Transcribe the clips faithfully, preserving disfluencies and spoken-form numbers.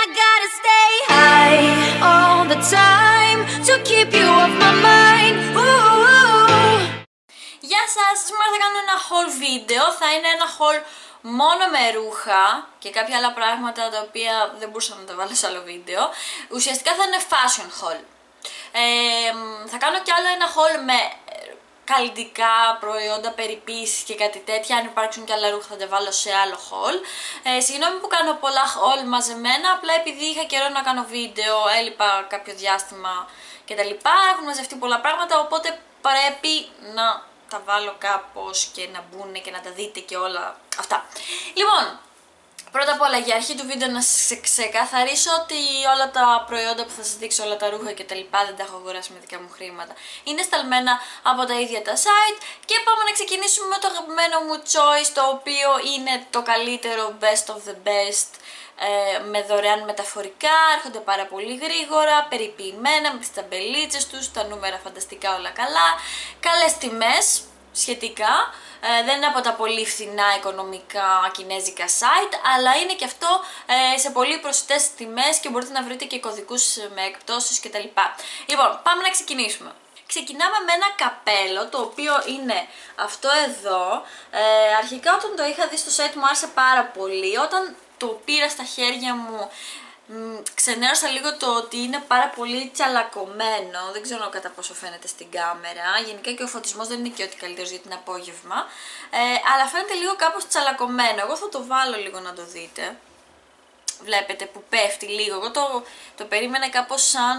gotta stay high all the time to keep you off my mind. Ooh. Γεια σας, σήμερα θα κάνω ένα haul βίντεο. Θα είναι ένα haul μόνο με ρούχα και κάποια άλλα πράγματα τα οποία δεν μπορούσα να τα βάλω σε άλλο βίντεο. Ουσιαστικά θα είναι fashion haul. Ε, θα κάνω κι άλλο ένα haul με καλλιτικά προϊόντα, περιποίησης και κάτι τέτοια. Αν υπάρξουν κι άλλα ρούχα θα τα βάλω σε άλλο haul. Ε, συγγνώμη που κάνω πολλά haul μαζεμένα, απλά επειδή είχα καιρό να κάνω βίντεο, έλειπα κάποιο διάστημα κτλ. Έχουν μαζευτεί πολλά πράγματα, οπότε πρέπει να τα βάλω κάπως και να μπουν και να τα δείτε και όλα αυτά. Λοιπόν, πρώτα απ' όλα για αρχή του βίντεο να σας ξεκαθαρίσω ότι όλα τα προϊόντα που θα σας δείξω, όλα τα ρούχα και τα λοιπά δεν τα έχω αγοράσει με δικά μου χρήματα. Είναι σταλμένα από τα ίδια τα site και πάμε να ξεκινήσουμε με το αγαπημένο μου choice, το οποίο είναι το καλύτερο best of the best, ε, με δωρεάν μεταφορικά, έρχονται πάρα πολύ γρήγορα, περιποιημένα με τις ταμπελίτσες τους, τα νούμερα φανταστικά όλα καλά, καλές τιμές σχετικά. Ε, δεν είναι από τα πολύ φθηνά οικονομικά κινέζικα site, αλλά είναι και αυτό ε, σε πολύ προσιτές τιμές και μπορείτε να βρείτε και κωδικούς με εκπτώσεις κτλ. Λοιπόν, πάμε να ξεκινήσουμε. Ξεκινάμε με ένα καπέλο, το οποίο είναι αυτό εδώ. Ε, αρχικά όταν το είχα δει στο site μου άρεσε πάρα πολύ. Όταν το πήρα στα χέρια μου, ξενέρωσα λίγο το ότι είναι πάρα πολύ τσαλακωμένο. Δεν ξέρω κατά πόσο φαίνεται στην κάμερα. Γενικά και ο φωτισμός δεν είναι και ό,τι καλύτερος για την απόγευμα. Ε, αλλά φαίνεται λίγο κάπως τσαλακωμένο. Εγώ θα το βάλω λίγο να το δείτε. Βλέπετε που πέφτει λίγο. Εγώ το, το περίμενα κάπως σαν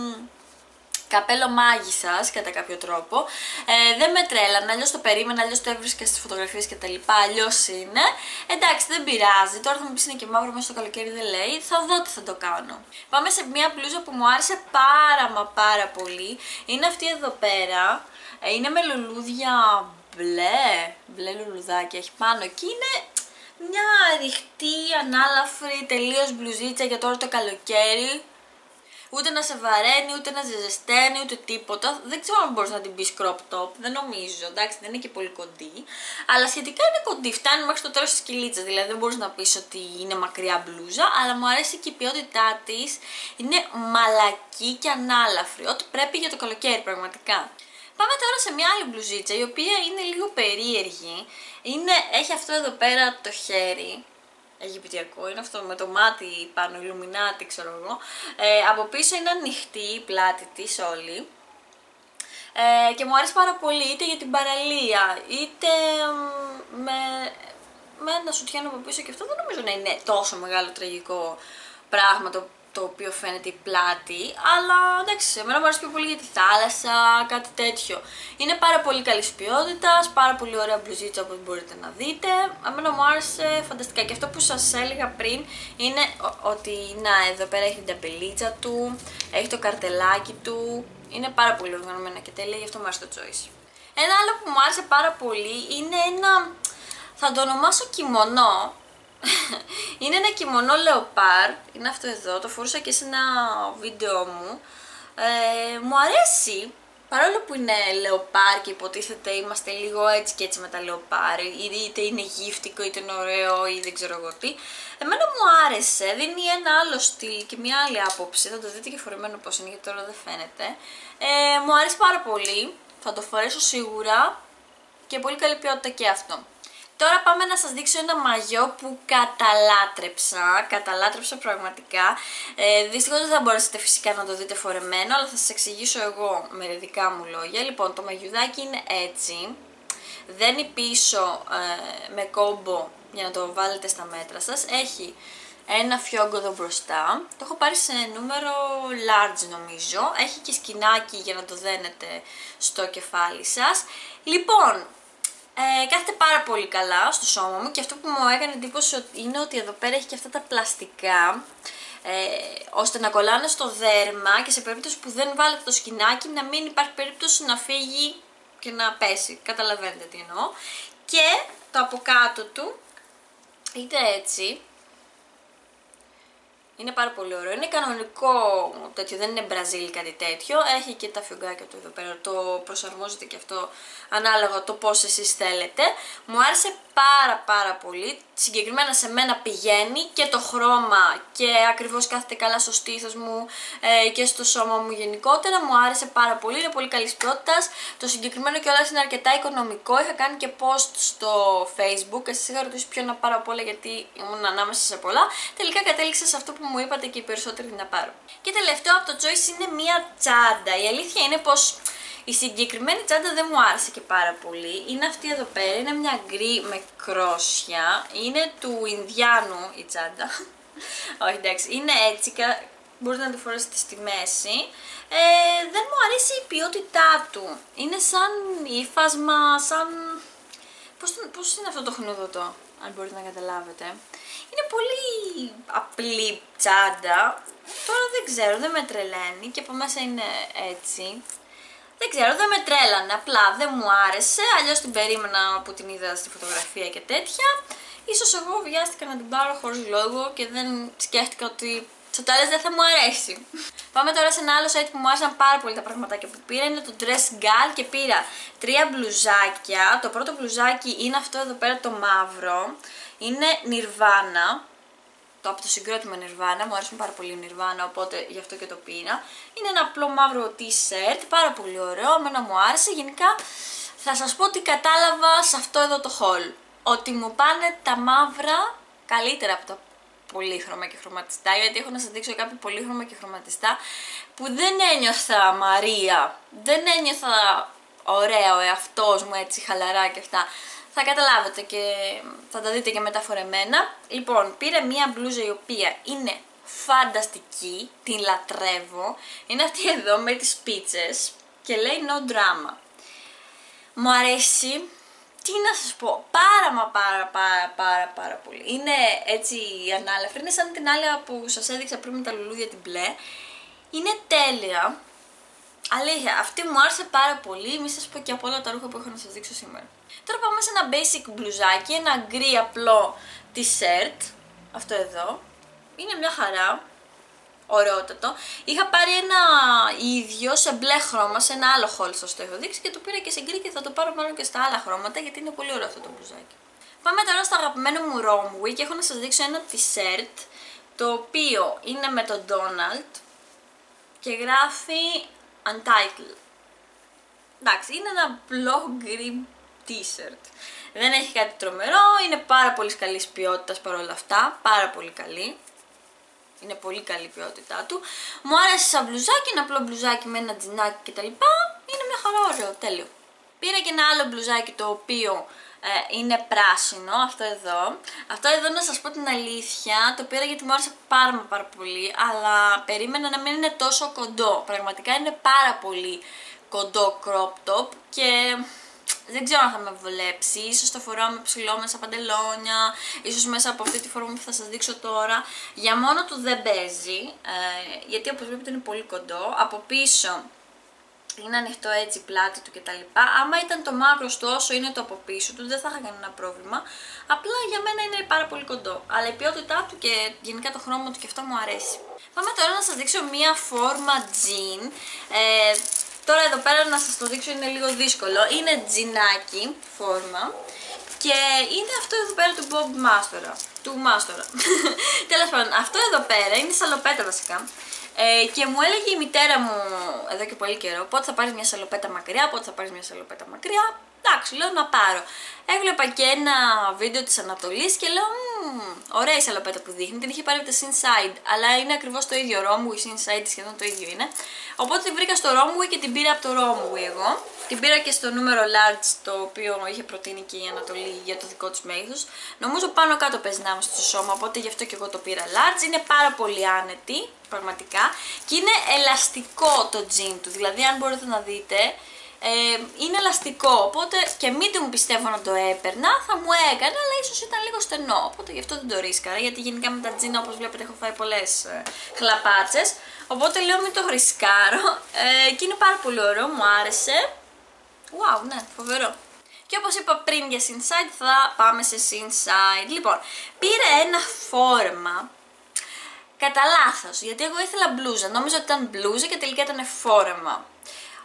καπέλο μάγισσας κατά κάποιο τρόπο. Ε, δεν με τρέλανε, αλλιώς το περίμενα, αλλιώς το έβρισκα στις φωτογραφίες και τα λοιπά, αλλιώς είναι. Εντάξει, δεν πειράζει, τώρα θα μου πεις είναι και μαύρο μέσα στο καλοκαίρι, δεν λέει, θα δω τι θα το κάνω. Πάμε σε μια μπλούζα που μου άρεσε πάρα μα πάρα πολύ. Είναι αυτή εδώ πέρα, ε, είναι με λουλούδια μπλε, μπλε λουλουδάκια έχει πάνω και είναι μια ρηχτή, ανάλαφρη, τελείως μπλουζίτσα για τώρα το καλοκαίρι. Ούτε να σε βαραίνει, ούτε να σε ζεσταίνει, ούτε τίποτα. Δεν ξέρω αν μπορείς να την πεις crop top, δεν νομίζω, εντάξει, δεν είναι και πολύ κοντή. Αλλά σχετικά είναι κοντή, φτάνει μέχρι το τέλος της κυλίτσας, δηλαδή δεν μπορείς να πεις ότι είναι μακριά μπλούζα, αλλά μου αρέσει και η ποιότητά της, είναι μαλακή και ανάλαφρη, ό,τι πρέπει για το καλοκαίρι πραγματικά. Πάμε τώρα σε μια άλλη μπλουζίτσα, η οποία είναι λίγο περίεργη, είναι, έχει αυτό εδώ πέρα το χέρι. Αιγυπτιακό, είναι αυτό με το μάτι πάνω, ηλουμινάτι ξέρω εγώ. Ε, από πίσω είναι ανοιχτή η πλάτη της όλη. Ε, και μου αρέσει πάρα πολύ είτε για την παραλία, είτε με, με ένα σουτιέν από πίσω και αυτό δεν νομίζω να είναι τόσο μεγάλο τραγικό πράγμα το, το οποίο φαίνεται η πλάτη, αλλά εντάξει, εμένα μου αρέσει πιο πολύ για τη θάλασσα, κάτι τέτοιο. Είναι πάρα πολύ καλής ποιότητας, πάρα πολύ ωραία μπλουζίτσα όπως μπορείτε να δείτε. Εμένα μου άρεσε φανταστικά και αυτό που σας έλεγα πριν είναι ότι να, εδώ πέρα έχει την ταμπελίτσα του, έχει το καρτελάκι του, είναι πάρα πολύ οργανωμένα και τέλεια, γι' αυτό μου άρεσε το choice. Ένα άλλο που μου άρεσε πάρα πολύ είναι ένα, θα το ονομάσω κιμονό. Είναι ένα κιμονό λεοπάρ, είναι αυτό εδώ, το φορούσα και σε ένα βίντεο μου. Ε, μου αρέσει, παρόλο που είναι λεοπάρ και υποτίθεται είμαστε λίγο έτσι και έτσι με τα λεοπάρ, είτε είναι γύφτικο είτε είναι ωραίο ή δεν ξέρω εγώ τι. Εμένα μου άρεσε, δίνει ένα άλλο στυλ και μια άλλη άποψη, θα το δείτε και φορεμένο πως είναι γιατί τώρα δεν φαίνεται. Ε, μου αρέσει πάρα πολύ, θα το φορέσω σίγουρα και πολύ καλή ποιότητα και αυτό. Τώρα πάμε να σας δείξω ένα μαγιό που καταλάτρεψα, καταλάτρεψα πραγματικά. Ε, δυστυχώς δεν θα μπορέσετε φυσικά να το δείτε φορεμένο, αλλά θα σας εξηγήσω εγώ με δικά μου λόγια. Λοιπόν, το μαγιουδάκι είναι έτσι, δένει πίσω ε, με κόμπο για να το βάλετε στα μέτρα σας. Έχει ένα φιόγκο εδώ μπροστά, το έχω πάρει σε νούμερο large νομίζω, έχει και σκηνάκι για να το δένετε στο κεφάλι σας. Λοιπόν, Ε, κάθεται πάρα πολύ καλά στο σώμα μου και αυτό που μου έκανε εντύπωση είναι ότι εδώ πέρα έχει και αυτά τα πλαστικά ε, ώστε να κολλάνε στο δέρμα και σε περίπτωση που δεν βάλετε το σκηνάκι να μην υπάρχει περίπτωση να φύγει και να πέσει, καταλαβαίνετε τι εννοώ. Και το από κάτω του είτε έτσι, είναι πάρα πολύ ωραίο, είναι κανονικό τέτοιο, δεν είναι μπραζίλ κάτι τέτοιο, έχει και τα φιωγκάκια του εδώ πέρα, το προσαρμόζεται και αυτό ανάλογα το πώς εσείς θέλετε. Μου άρεσε πάρα πάρα πολύ, συγκεκριμένα σε μένα πηγαίνει και το χρώμα και ακριβώς κάθεται καλά στο στήθος μου ε, και στο σώμα μου γενικότερα, μου άρεσε πάρα πολύ, είναι πολύ καλής ποιότητας. Το συγκεκριμένο κιόλας είναι αρκετά οικονομικό, είχα κάνει και post στο Facebook, εσείς είχα ρωτήσει ποιο να πάρω από όλα γιατί ήμουν ανάμεσα σε πολλά, τελικά κατέληξα σε αυτό που μου είπατε και οι περισσότεροι να πάρω. Και τελευταίο από το Choice είναι μία τσάντα, η αλήθεια είναι πως η συγκεκριμένη τσάντα δεν μου άρεσε και πάρα πολύ. Είναι αυτή εδώ πέρα, είναι μια γκρι με κρόσια. Είναι του Ινδιάνου η τσάντα. Όχι εντάξει, είναι έτσι, μπορείτε να τη φορέσετε στη μέση. Ε, δεν μου αρέσει η ποιότητά του. Είναι σαν ύφασμα, σαν... Πώς, πώς είναι αυτό το χνουδωτό, αν μπορείτε να καταλάβετε. Είναι πολύ απλή τσάντα. Τώρα δεν ξέρω, δεν με τρελαίνει και από μέσα είναι έτσι. Δεν ξέρω, δεν με τρέλανε, απλά δεν μου άρεσε, αλλιώς την περίμενα που την είδα στη φωτογραφία και τέτοια. Ίσως εγώ βιάστηκα να την πάρω χωρίς λόγο και δεν σκέφτηκα ότι στο τέλος δεν θα μου αρέσει. Πάμε τώρα σε ένα άλλο site που μου άρεσαν πάρα πολύ τα πραγματάκια που πήρα, είναι το Dress Gal και πήρα τρία μπλουζάκια. Το πρώτο μπλουζάκι είναι αυτό εδώ πέρα το μαύρο, είναι Nirvana. Το από το συγκρότημα Nirvana, μου αρέσουν πάρα πολύ η Nirvana, οπότε γι' αυτό και το πήρα. Είναι ένα απλό μαύρο t-shirt, πάρα πολύ ωραίο, εμένα μου άρεσε. Γενικά θα σας πω ότι κατάλαβα σε αυτό εδώ το haul, ότι μου πάνε τα μαύρα καλύτερα από τα πολύχρωμα και χρωματιστά, γιατί έχω να σας δείξω κάποια πολύχρωμα και χρωματιστά που δεν ένιωθα Μαρία, δεν ένιωθα ωραία ο εαυτός μου έτσι χαλαρά και αυτά. Θα καταλάβετε και θα τα δείτε και μεταφορεμένα. Λοιπόν, πήρα μία μπλούζα η οποία είναι φανταστική, την λατρεύω. Είναι αυτή εδώ με τις πίτσες και λέει no drama. Μου αρέσει, τι να σας πω, πάρα μα πάρα πάρα πάρα πάρα πολύ. Είναι έτσι ανάλαφρη, είναι σαν την άλλη που σας έδειξα πριν με τα λουλούδια την μπλε. Είναι τέλεια. Αλήθεια, αυτή μου άρεσε πάρα πολύ, μη σας πω και από όλα τα ρούχα που έχω να σας δείξω σήμερα. Τώρα πάμε σε ένα basic μπλουζάκι, ένα γκρι απλό t-shirt, αυτό εδώ, είναι μια χαρά, ωραιότατο. Είχα πάρει ένα ίδιο σε μπλε χρώμα, σε ένα άλλο haul σας το έχω δείξει και το πήρα και σε γκρι και θα το πάρω μάλλον και στα άλλα χρώματα γιατί είναι πολύ ωραίο αυτό το μπλουζάκι. Πάμε τώρα στο αγαπημένο μου Romwe και έχω να σας δείξω ένα t-shirt το οποίο είναι με τον Donald και γράφει Untitled. Εντάξει, είναι ένα απλό γκρι t-shirt. Δεν έχει κάτι τρομερό, είναι πάρα πολύ καλής ποιότητας παρόλα αυτά, πάρα πολύ καλή. Είναι πολύ καλή η ποιότητά του. Μου άρεσε σαν μπλουζάκι, ένα απλό μπλουζάκι με ένα τζινάκι κτλ. Είναι μια χαρά, ωραίο, τέλειο. Πήρα και ένα άλλο μπλουζάκι το οποίο ε, είναι πράσινο, αυτό εδώ. Αυτό εδώ να σας πω την αλήθεια, το πήρα γιατί μου άρεσε πάρα πάρα πολύ, αλλά περίμενα να μην είναι τόσο κοντό. Πραγματικά είναι πάρα πολύ κοντό crop top και δεν ξέρω αν θα με βολέψει. Ίσως το φοράω με ψηλό μέσα παντελόνια, ίσως μέσα από αυτή τη φόρμα που θα σας δείξω τώρα. Για μόνο του δεν παίζει, ε, γιατί όπως βλέπετε είναι πολύ κοντό. Από πίσω είναι ανοιχτό έτσι η πλάτη του κτλ. Άμα ήταν το μαύρο του όσο είναι το από πίσω του δεν θα είχα κανένα πρόβλημα. Απλά για μένα είναι πάρα πολύ κοντό. Αλλά η ποιότητά του και γενικά το χρώμα του και αυτό μου αρέσει. Πάμε τώρα να σας δείξω μία φόρμα jean. Ε, τώρα εδώ πέρα να σας το δείξω είναι λίγο δύσκολο. Είναι τζινάκι φόρμα. Και είναι αυτό εδώ πέρα του Bob Μάστορα. Του Μάστορα. Τέλος πάντων, αυτό εδώ πέρα είναι σαλοπέτα βασικά. Ε, και μου έλεγε η μητέρα μου εδώ και πολύ καιρό πότε θα πάρεις μια σαλοπέτα μακριά, πότε θα πάρεις μια σαλοπέτα μακριά. Εντάξει, λέω να πάρω. Έβλεπα και ένα βίντεο της Ανατολής και λέω ωραία η σαλοπέτα που δείχνει, την είχε πάρει από το Sinside, αλλά είναι ακριβώς το ίδιο Romwe, Sinside σχεδόν το ίδιο είναι. Οπότε την βρήκα στο Romwe και την πήρα από το Romwe εγώ. Την πήρα και στο νούμερο large το οποίο είχε προτείνει και η Ανατολή για το δικό της μέγεθος. Νομίζω πάνω κάτω παίζει να είμαστε στο σώμα, οπότε γι' αυτό και εγώ το πήρα large. Είναι πάρα πολύ άνετη, πραγματικά, και είναι ελαστικό το jean του, δηλαδή αν μπορείτε να δείτε, Ε, είναι ελαστικό, οπότε και μην μου πιστεύω να το έπαιρνα, θα μου έκανε, αλλά ίσως ήταν λίγο στενό, οπότε γι' αυτό δεν το ρίσκαρα, γιατί γενικά με τα τζίνα όπως βλέπετε έχω φάει πολλές ε, χλαπάτσες, οπότε λέω μην το ρισκάρω, ε, και είναι πάρα πολύ ωραίο, μου άρεσε, wow, ναι, φοβερό. Και όπως είπα πριν για Sinside θα πάμε σε Sinside. Λοιπόν, πήρα ένα φόρμα κατά λάθος, γιατί εγώ ήθελα μπλούζα, νόμιζα ότι ήταν μπλούζα και τελικά ήταν φόρεμα.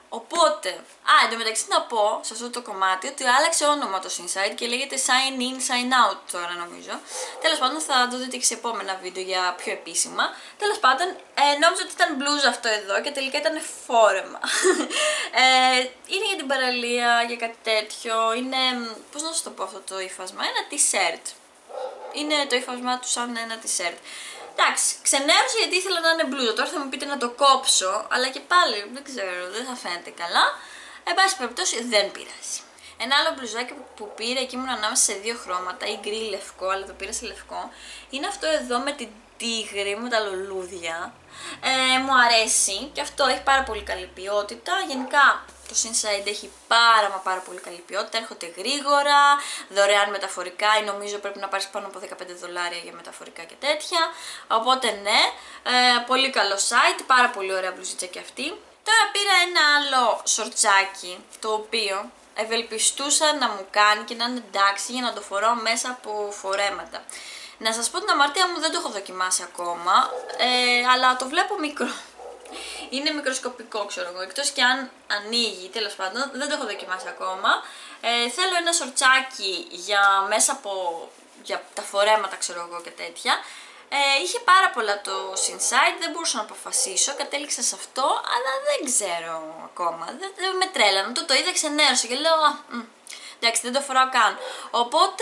Οπότε, α, εντωμεταξύ να πω σε αυτό το κομμάτι ότι άλλαξε όνομα το Sinside και λέγεται Sign In, Sign Out τώρα νομίζω. Τέλος πάντων θα το δείτε και σε επόμενα βίντεο για πιο επίσημα. Τέλος πάντων, ε, νόμιζα ότι ήταν blues αυτό εδώ και τελικά ήταν φόρεμα. ε, είναι για την παραλία, για κάτι τέτοιο, είναι, πώς να σας το πω αυτό το ύφασμα, ένα t-shirt. Είναι το ύφασμά του σαν ένα t-shirt. Εντάξει, ξενέρωσα γιατί ήθελα να είναι μπλούζα. Τώρα θα μου πείτε να το κόψω, αλλά και πάλι δεν ξέρω, δεν θα φαίνεται καλά. Εν πάση περιπτώσει, δεν πειράζει. Ένα άλλο μπλουζάκι που πήρα και ήμουν ανάμεσα σε δύο χρώματα, ή γκρι λευκό, αλλά το πήρα σε λευκό, είναι αυτό εδώ με την τίγρη, με τα λουλούδια. Ε, μου αρέσει και αυτό έχει πάρα πολύ καλή ποιότητα. Γενικά το Sinside έχει πάρα μα πάρα πολύ καλή ποιότητα, έρχονται γρήγορα, δωρεάν μεταφορικά ή νομίζω πρέπει να πάρεις πάνω από δεκαπέντε δολάρια για μεταφορικά και τέτοια. Οπότε ναι, ε, πολύ καλό site, πάρα πολύ ωραία μπλουζίτσα και αυτή. Τώρα πήρα ένα άλλο σορτσάκι, το οποίο ευελπιστούσα να μου κάνει και να είναι εντάξει για να το φοράω μέσα από φορέματα. Να σας πω την αμαρτία μου, δεν το έχω δοκιμάσει ακόμα, ε, αλλά το βλέπω μικρό. Είναι μικροσκοπικό, ξέρω εγώ, εκτός και αν ανοίγει, τέλος πάντων, δεν το έχω δοκιμάσει ακόμα. Ε, θέλω ένα σορτσάκι για μέσα από για τα φορέματα, ξέρω εγώ και τέτοια. Ε, είχε πάρα πολλά το Sinside, δεν μπορούσα να αποφασίσω, κατέληξα σε αυτό, αλλά δεν ξέρω ακόμα, δεν, δεν με τρέλανε, το, το είδα, ξενέρωσα και λέω, α, μ, εντάξει, δεν το φοράω καν, οπότε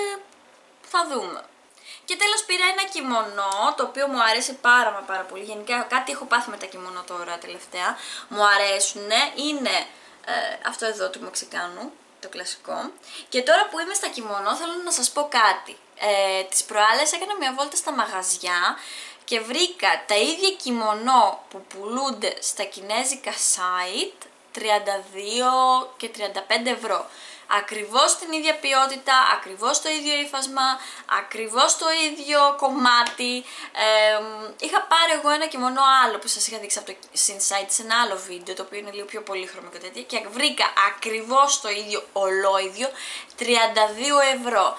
θα δούμε. Και τέλος πήρα ένα κιμονό, το οποίο μου αρέσει πάρα μα πάρα πολύ, γενικά κάτι έχω πάθει με τα κιμονό τώρα τελευταία, μου αρέσουνε, είναι ε, αυτό εδώ του Μεξικάνου, το κλασικό. Και τώρα που είμαι στα κιμονό θέλω να σας πω κάτι. Ε, τις προάλλες έκανα μια βόλτα στα μαγαζιά και βρήκα τα ίδια κιμονό που πουλούνται στα κινέζικα site τριάντα δύο και τριάντα πέντε ευρώ. Ακριβώς την ίδια ποιότητα, ακριβώς το ίδιο ύφασμα, ακριβώς το ίδιο κομμάτι. Ε, είχα πάρει εγώ ένα κιμονό άλλο που σας είχα δείξει από το Sinside σε ένα άλλο βίντεο, το οποίο είναι λίγο πιο πολύχρωμο και τέτοια, και βρήκα ακριβώς το ίδιο ολόιδιο τριάντα δύο ευρώ.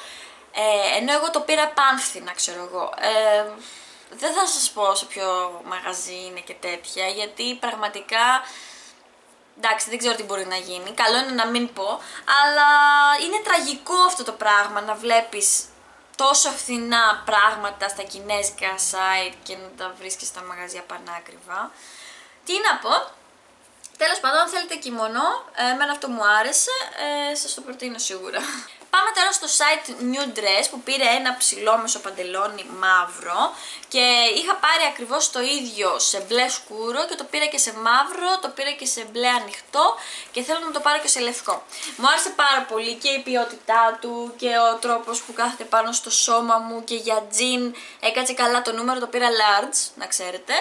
Ε, ενώ εγώ το πήρα πάνθυνα, ξέρω εγώ. Ε, δεν θα σας πω σε ποιο μαγαζί είναι και τέτοια, γιατί πραγματικά... εντάξει, δεν ξέρω τι μπορεί να γίνει, καλό είναι να μην πω, αλλά είναι τραγικό αυτό το πράγμα να βλέπεις τόσο φθηνά πράγματα στα κινέζικα site και να τα βρίσκεις στα μαγαζιά πανάκριβα. Τι να πω, τέλος πάντων, αν θέλετε κιμονό, εμένα αυτό μου άρεσε, ε, σας το προτείνω σίγουρα. Πάμε τώρα στο site New Dress που πήρε ένα ψηλόμεσο παντελόνι μαύρο και είχα πάρει ακριβώς το ίδιο σε μπλε σκούρο και το πήρα και σε μαύρο, το πήρα και σε μπλε ανοιχτό και θέλω να το πάρω και σε λευκό. Μου άρεσε πάρα πολύ και η ποιότητά του και ο τρόπος που κάθεται πάνω στο σώμα μου και για τζιν έκατσε καλά το νούμερο, το πήρα large, να ξέρετε.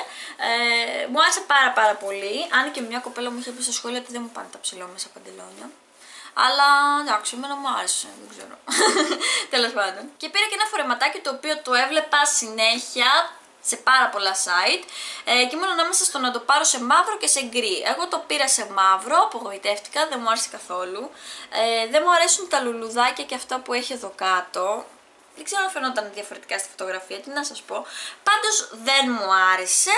Ε, μου άρεσε πάρα πάρα πολύ, αν και μια κοπέλα μου είχε πει στο σχόλιο ότι δεν μου πάνε τα ψηλόμεσα παντελόνια. Αλλά εντάξει, εμένα μου άρεσε, δεν ξέρω. Τέλος πάντων. Και πήρα και ένα φορεματάκι το οποίο το έβλεπα συνέχεια σε πάρα πολλά site ε, και ήμουν ανάμεσα στο να το πάρω σε μαύρο και σε γκρι. Εγώ το πήρα σε μαύρο, απογοητεύτηκα, δεν μου άρεσε καθόλου. Ε, δεν μου αρέσουν τα λουλουδάκια και αυτά που έχει εδώ κάτω. Δεν ξέρω αν φαινόταν διαφορετικά στη φωτογραφία, τι να σας πω. Πάντως δεν μου άρεσε.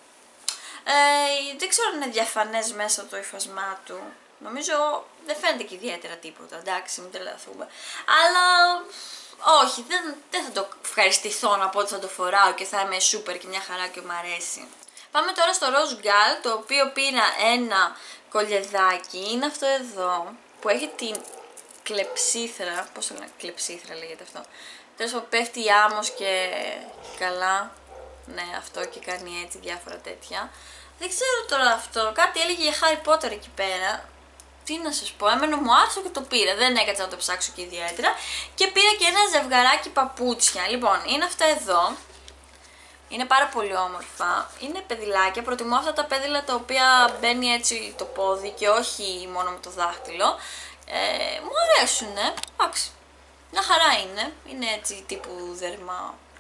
Ε, δεν ξέρω αν είναι διαφανές μέσα το υφασμά του. Νομίζω δεν φαίνεται και ιδιαίτερα τίποτα, εντάξει, μην τρελαθούμε. Αλλά όχι, δεν, δεν θα το ευχαριστηθώ να πω ότι θα το φοράω και θα είμαι σούπερ και μια χαρά και μου αρέσει. Πάμε τώρα στο Rose Gal, το οποίο πήρα ένα κολιεδάκι, είναι αυτό εδώ, που έχει την κλεψίθρα, πώς το λένε, κλεψίθρα λέγεται αυτό. Τέλος πάντων πέφτει η άμμος και καλά, ναι αυτό και κάνει έτσι διάφορα τέτοια. Δεν ξέρω τώρα αυτό, κάτι έλεγε για Harry Potter εκεί πέρα. Τι να σας πω, έμενε μου άρεσε και το πήρα, δεν έκατσα να το ψάξω και ιδιαίτερα. Και πήρα και ένα ζευγαράκι παπούτσια. Λοιπόν, είναι αυτά εδώ. Είναι πάρα πολύ όμορφα. Είναι παιδιλάκια, προτιμώ αυτά τα πέδιλα τα οποία μπαίνει έτσι το πόδι και όχι μόνο με το δάχτυλο. Ε, μου αρέσουνε, εντάξει, μια χαρά είναι. Είναι έτσι τύπου δέρμα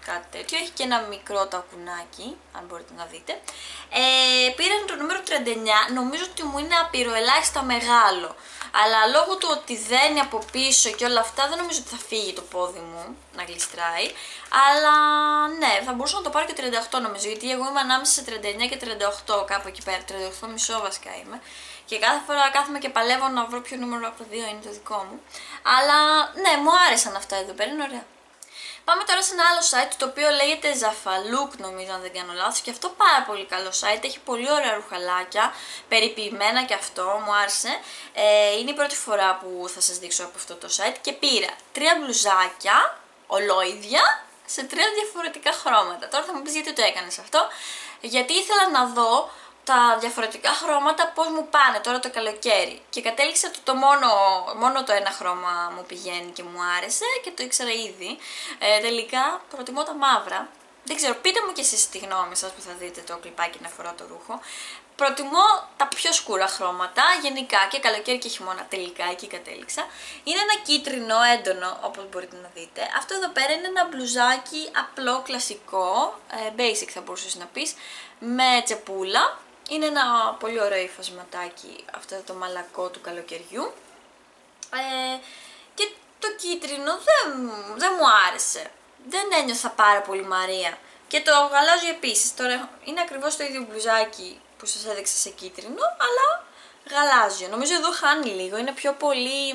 κάτι τέτοιο. Έχει και ένα μικρό τακουνάκι, αν μπορείτε να δείτε. Ε, πήρα το νούμερο τριάντα εννιά, νομίζω ότι μου είναι απειροελάχιστα μεγάλο. Αλλά λόγω του ότι δένει από πίσω και όλα αυτά, δεν νομίζω ότι θα φύγει το πόδι μου να γλιστράει. Αλλά ναι, θα μπορούσα να το πάρω και τριάντα οκτώ νομίζω, γιατί εγώ είμαι ανάμεσα σε τριάντα εννιά και τριάντα οκτώ, κάπου εκεί πέρα, τριάντα οκτώ κόμμα πέντε βασικά είμαι. Και κάθε φορά κάθομαι και παλεύω να βρω ποιο νούμερο από τα δύο είναι το δικό μου. Αλλά ναι, μου άρεσαν αυτά εδώ πέρα, είναι ωραία. Πάμε τώρα σε ένα άλλο site το οποίο λέγεται Zafalook, νομίζω αν δεν κάνω λάθος, και αυτό πάρα πολύ καλό site, έχει πολύ ωραία ρουχαλάκια, περιποιημένα και αυτό, μου άρεσε. Ε, είναι η πρώτη φορά που θα σας δείξω από αυτό το site και πήρα τρία μπλουζάκια, ολόιδια, σε τρία διαφορετικά χρώματα. Τώρα θα μου πεις γιατί το έκανες αυτό, γιατί ήθελα να δω τα διαφορετικά χρώματα πώς μου πάνε τώρα το καλοκαίρι και κατέληξα ότι το μόνο, μόνο το ένα χρώμα μου πηγαίνει και μου άρεσε και το ήξερα ήδη. Ε, τελικά προτιμώ τα μαύρα. Δεν ξέρω, πείτε μου και εσείς τη γνώμη σας που θα δείτε το κλιπάκι να φοράω το ρούχο. Προτιμώ τα πιο σκούρα χρώματα, γενικά και καλοκαίρι και χειμώνα, τελικά εκεί κατέληξα. Είναι ένα κίτρινο έντονο, όπως μπορείτε να δείτε. Αυτό εδώ πέρα είναι ένα μπλουζάκι απλό, κλασικό, basic θα μπορούσες να πεις, με τσεπούλα. Είναι ένα πολύ ωραίο υφασματάκι, αυτό το μαλακό του καλοκαιριού. Ε, και το κίτρινο δεν, δεν μου άρεσε. Δεν ένιωθα πάρα πολύ Μαρία. Και το γαλάζιο επίσης. Τώρα είναι ακριβώς το ίδιο μπλουζάκι που σας έδειξα σε κίτρινο, αλλά γαλάζιο. Νομίζω εδώ χάνει λίγο, είναι πιο πολύ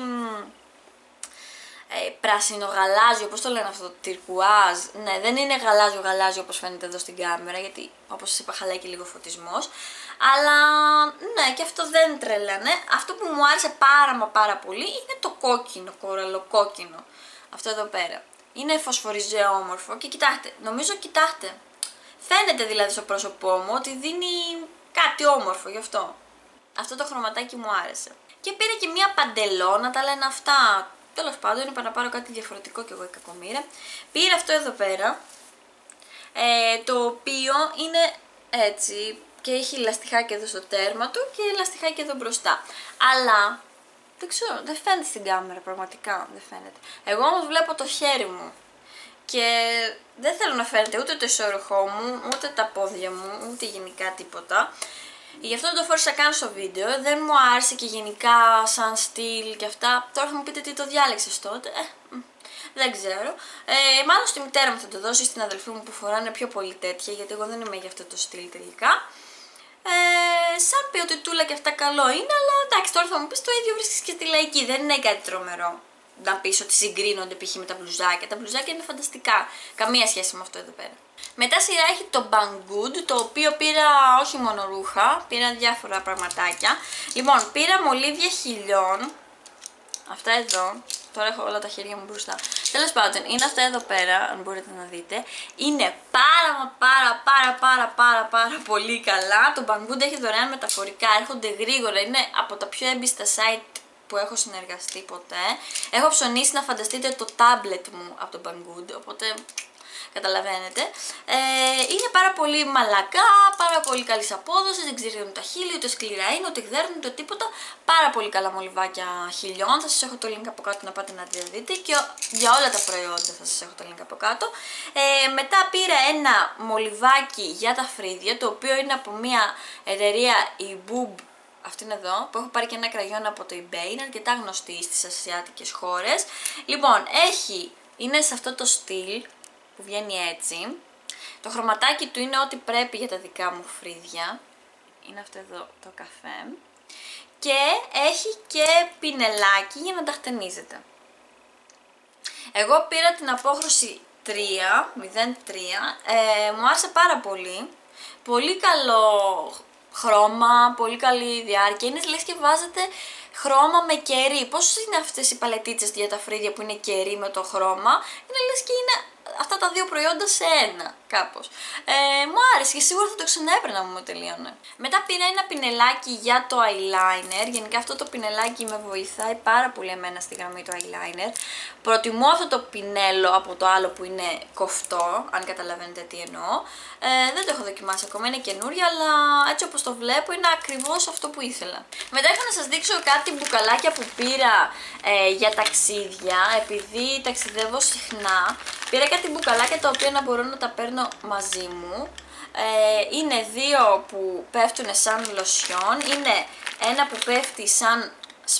ε, πράσινο γαλάζιο, πώς το λένε αυτό, τυρκουάζ. Ναι, δεν είναι γαλάζιο γαλάζιο όπως φαίνεται εδώ στην κάμερα, γιατί όπως σας είπα χαλάει και λίγο φωτισμός. Αλλά ναι, και αυτό δεν τρελάνε. Αυτό που μου άρεσε πάρα μα πάρα πολύ είναι το κόκκινο, κοραλοκόκκινο. Αυτό εδώ πέρα. Είναι φωσφοριζέ όμορφο και κοιτάξτε, νομίζω κοιτάξτε. Φαίνεται δηλαδή στο πρόσωπό μου ότι δίνει κάτι όμορφο γι' αυτό. Αυτό το χρωματάκι μου άρεσε. Και πήρα και μία παντελώνα, τα λένε αυτά. Τέλος πάντων, είπα να πάρω κάτι διαφορετικό κι εγώ η κακομοίρα. Πήρα αυτό εδώ πέρα, ε, το οποίο είναι έτσι και έχει λαστιχάκι εδώ στο τέρμα του και λαστιχάκι εδώ μπροστά. Αλλά δεν ξέρω, δεν φαίνεται στην κάμερα πραγματικά, δεν φαίνεται. Εγώ όμως βλέπω το χέρι μου και δεν θέλω να φαίνεται ούτε το ισόρροχό μου, ούτε τα πόδια μου, ούτε γενικά τίποτα. Γι' αυτό το φόρησα καν στο βίντεο, δεν μου άρεσε και γενικά σαν στυλ και αυτά. Τώρα θα μου πείτε τι το διάλεξες τότε, ε, δεν ξέρω. Ε, μάλλον στη μητέρα μου θα το δώσω, στην αδελφή μου που φοράνε πιο πολύ τέτοια, γιατί εγώ δεν είμαι για αυτό το στυλ τελικά. Ε, σαν ποιοτητούλα και αυτά καλό είναι, αλλά εντάξει, τώρα θα μου πεις το ίδιο βρίσκεις και στη λαϊκή, δεν είναι κάτι τρομερό. Να πεις ότι συγκρίνονται π.χ. με τα μπλουζάκια. Τα μπλουζάκια είναι φανταστικά. Καμία σχέση με αυτό εδώ πέρα. Μετά σειρά έχει το Banggood, το οποίο πήρα όχι μόνο ρούχα, πήρα διάφορα πραγματάκια. Λοιπόν, πήρα μολύβια χιλιών. Αυτά εδώ. Τώρα έχω όλα τα χέρια μου μπροστά. Τέλος πάντων, είναι αυτά εδώ πέρα, αν μπορείτε να δείτε. Είναι πάρα μα πάρα πάρα πάρα πάρα πάρα πολύ καλά. Το Banggood έχει δωρεάν μεταφορικά, έρχονται γρήγορα, είναι από τα πιο έμπιστα site που έχω συνεργαστεί ποτέ. Έχω ψωνίσει να φανταστείτε το tablet μου από το Banggood, οπότε καταλαβαίνετε. Ε, είναι πάρα πολύ μαλακά, πάρα πολύ καλής απόδοσης, δεν ξηρίζουν τα χείλη, ούτε σκληρά είναι, ούτε γδέρνουν, ούτε τίποτα. Πάρα πολύ καλά μολυβάκια χιλιών, θα σας έχω το link από κάτω να πάτε να τα δείτε και για όλα τα προϊόντα θα σας έχω το link από κάτω. Ε, μετά πήρα ένα μολυβάκι για τα φρύδια, το οποίο είναι από μια εταιρεία η Boob. Αυτή είναι εδώ, που έχω πάρει και ένα κραγιόν από το eBay, είναι αρκετά γνωστή στις ασιάτικες χώρες. Λοιπόν, έχει, είναι σε αυτό το στυλ που βγαίνει έτσι. Το χρωματάκι του είναι ό,τι πρέπει για τα δικά μου φρύδια. Είναι αυτό εδώ το καφέ. Και έχει και πινελάκι για να τα χτενίζετε. Εγώ πήρα την απόχρωση τρία, μηδέν τρία, ε, μου άρεσε πάρα πολύ. Πολύ καλό χρώμα, πολύ καλή διάρκεια. Είναι λες και βάζετε χρώμα με κερί. Πώς είναι αυτές οι παλετίτσες για τα φρύδια που είναι κερί με το χρώμα. Είναι λες και είναι αυτά τα δύο προϊόντα σε ένα κάπως. Ε, μου άρεσε. άρεσε και σίγουρα θα το ξαναέπαιρνα μου τελείωνε. Μετά πήρα ένα πινελάκι για το eyeliner. Γενικά αυτό το πινελάκι με βοηθάει πάρα πολύ εμένα στη γραμμή του eyeliner. Προτιμώ αυτό το πινέλο από το άλλο που είναι κοφτό, αν καταλαβαίνετε τι εννοώ. Ε, δεν το έχω δοκιμάσει ακόμα, είναι καινούρια, αλλά έτσι όπως το βλέπω είναι ακριβώς αυτό που ήθελα. Μετά έχω να σας δείξω κάτι μπουκαλάκια που πήρα ε, για ταξίδια, επειδή ταξιδεύω συχνά. Πήρα κάτι μπουκαλάκια τα οποία να μπορώ να τα παίρνω μαζί μου. Ε, είναι δύο που πέφτουν σαν λοσιόν, είναι ένα που πέφτει σαν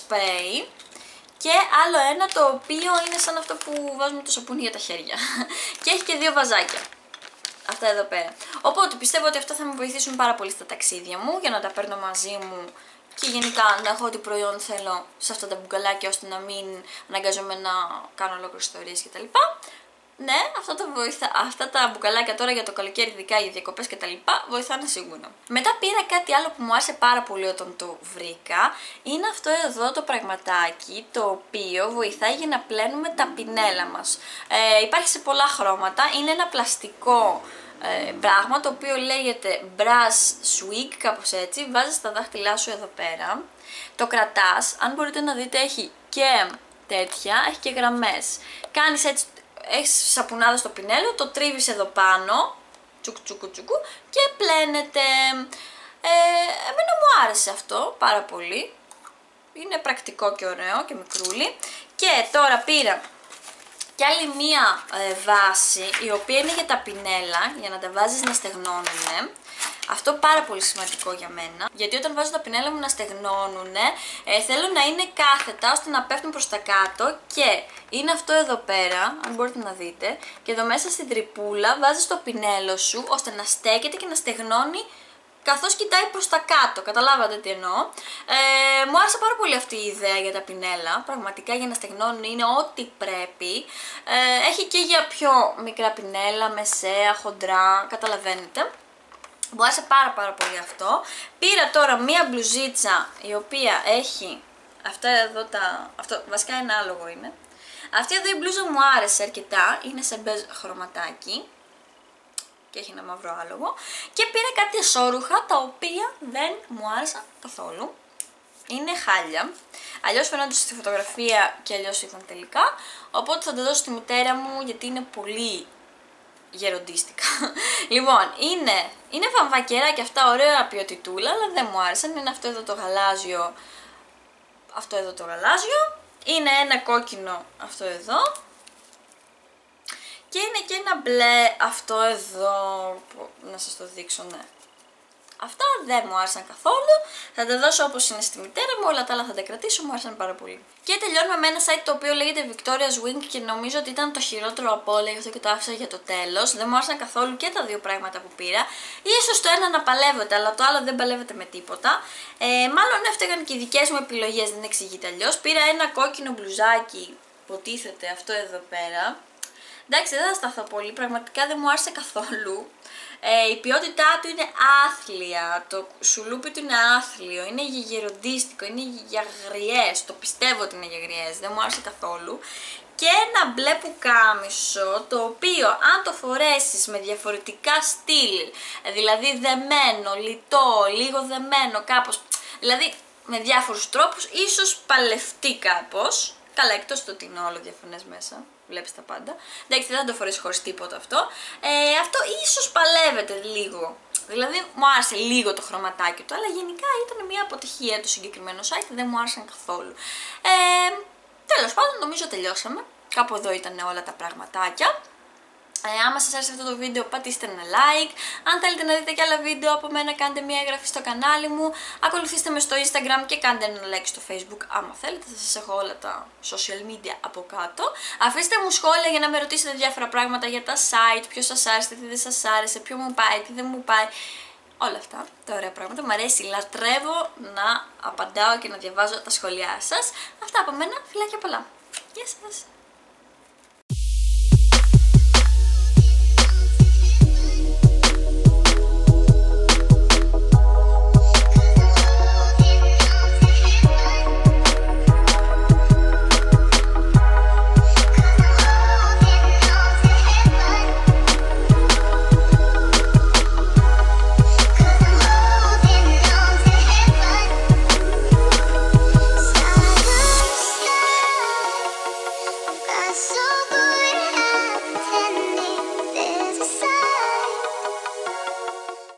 σπρέι και άλλο ένα το οποίο είναι σαν αυτό που βάζουμε το σαπούνι για τα χέρια. Και έχει και δύο βαζάκια. Αυτά εδώ πέρα. Οπότε πιστεύω ότι αυτά θα με βοηθήσουν πάρα πολύ στα ταξίδια μου για να τα παίρνω μαζί μου και γενικά να έχω ό,τι προϊόν θέλω σε αυτά τα μπουκαλάκια ώστε να μην αναγκάζομαι να κάνω ολόκληρες ιστορίες κτλ. Ναι, αυτά τα, βοηθά, αυτά τα μπουκαλάκια τώρα για το καλοκαίρι, ειδικά για διακοπές κτλ. Βοηθάνε σίγουρα. Μετά πήρα κάτι άλλο που μου άρεσε πάρα πολύ όταν το βρήκα. Είναι αυτό εδώ το πραγματάκι το οποίο βοηθάει για να πλένουμε τα πινέλα μας. Ε, υπάρχει σε πολλά χρώματα. Είναι ένα πλαστικό ε, πράγμα το οποίο λέγεται Brush Swig, κάπως έτσι. Βάζεις τα δάχτυλά σου εδώ πέρα. Το κρατάς. Αν μπορείτε να δείτε έχει και τέτοια, έχει και γραμμές. Κάνεις έτσι. Έχεις σαπουνάδα στο πινέλο, το τρίβεις εδώ πάνω, τσουκ τσουκ τσουκ και πλένεται. Ε, εμένα μου άρεσε αυτό πάρα πολύ. Είναι πρακτικό και ωραίο και μικρούλι. Και τώρα πήρα και άλλη μία ε, βάση, η οποία είναι για τα πινέλα, για να τα βάζεις να στεγνώνουνε. Αυτό πάρα πολύ σημαντικό για μένα, γιατί όταν βάζω τα πινέλα μου να στεγνώνουνε, ε, θέλω να είναι κάθετα ώστε να πέφτουν προς τα κάτω και είναι αυτό εδώ πέρα, αν μπορείτε να δείτε, και εδώ μέσα στην τρυπούλα βάζεις το πινέλο σου ώστε να στέκεται και να στεγνώνει καθώς κοιτάει προς τα κάτω, καταλάβατε τι εννοώ. Ε, μου άρεσε πάρα πολύ αυτή η ιδέα για τα πινέλα, πραγματικά για να στεγνώνουν είναι ό,τι πρέπει. Ε, έχει και για πιο μικρά πινέλα, μεσαία, χοντρά, καταλαβαίνετε. Μου άρεσε πάρα πάρα πολύ αυτό. Πήρα τώρα μία μπλουζίτσα η οποία έχει αυτά εδώ τα... Αυτό, βασικά ένα άλογο είναι. Αυτή εδώ η μπλούζα μου άρεσε αρκετά, είναι σε μπεζ χρωματάκι και έχει ένα μαύρο άλογο. Και πήρα κάτι εσώρουχα τα οποία δεν μου άρεσαν καθόλου. Είναι χάλια. Αλλιώς φαίνονται στη φωτογραφία και αλλιώς ήταν τελικά. Οπότε θα τα δώσω στη μητέρα μου γιατί είναι πολύ γεροντίστικα. Λοιπόν, είναι, είναι βαμβακερά και αυτά, ωραία ποιοτιτούλα, αλλά δεν μου άρεσαν. Είναι αυτό εδώ το γαλάζιο, αυτό εδώ το γαλάζιο. Είναι ένα κόκκινο αυτό εδώ. Και είναι και ένα μπλε αυτό εδώ, που, να σας το δείξω, ναι. Αυτά δεν μου άρεσαν καθόλου. Θα τα δώσω όπως είναι στη μητέρα μου, όλα τα άλλα θα τα κρατήσω, μου άρεσαν πάρα πολύ. Και τελειώνουμε με ένα site το οποίο λέγεται Victoria's Wing και νομίζω ότι ήταν το χειρότερο από όλα, γι' αυτό και το άφησα για το τέλος. Δεν μου άρεσαν καθόλου και τα δύο πράγματα που πήρα. Ίσως το ένα να παλεύεται, αλλά το άλλο δεν παλεύεται με τίποτα. Ε, μάλλον έφταιγαν και οι δικές μου επιλογές, δεν εξηγείται αλλιώς. Πήρα ένα κόκκινο μπλουζάκι, υποτίθεται αυτό εδώ πέρα. Εντάξει, δεν θα σταθώ πολύ, πραγματικά δεν μου άρεσε καθόλου. Ε, η ποιότητά του είναι άθλια, το σουλούπι του είναι άθλιο, είναι για γεροντίστικο, είναι για γριές, το πιστεύω ότι είναι για γριές, δεν μου άρεσε καθόλου. Και ένα μπλε πουκάμισο, το οποίο αν το φορέσεις με διαφορετικά στυλ, δηλαδή δεμένο, λιτό, λίγο δεμένο, κάπως, δηλαδή με διάφορους τρόπους, ίσως παλευτεί κάπως. Καλά, εκτός το ότι είναι όλο διαφωνές μέσα, βλέπεις τα πάντα. Εντάξει, δεν θα το φορέσει χωρίς τίποτα αυτό. Ε, αυτό ίσως παλεύεται λίγο. Δηλαδή, μου άρεσε λίγο το χρωματάκι του, αλλά γενικά ήταν μια αποτυχία το συγκεκριμένο site, δεν μου άρεσαν καθόλου. Ε, τέλος πάντων, νομίζω τελειώσαμε. Κάπου εδώ ήταν όλα τα πραγματάκια. Ε, άμα σας άρεσε αυτό το βίντεο πατήστε ένα like. Αν θέλετε να δείτε και άλλα βίντεο από μένα κάντε μια εγγραφή στο κανάλι μου. Ακολουθήστε με στο Instagram και κάντε ένα like στο Facebook άμα θέλετε. Θα σας έχω όλα τα social media από κάτω. Αφήστε μου σχόλια για να με ρωτήσετε διάφορα πράγματα για τα site. Ποιο σας άρεσε, τι δεν σας άρεσε, ποιο μου πάει, τι δεν μου πάει. Όλα αυτά τα ωραία πράγματα. Μ' αρέσει, λατρεύω να απαντάω και να διαβάζω τα σχόλιά σας. Αυτά από μένα, φιλάκια πολλά. Γεια σας!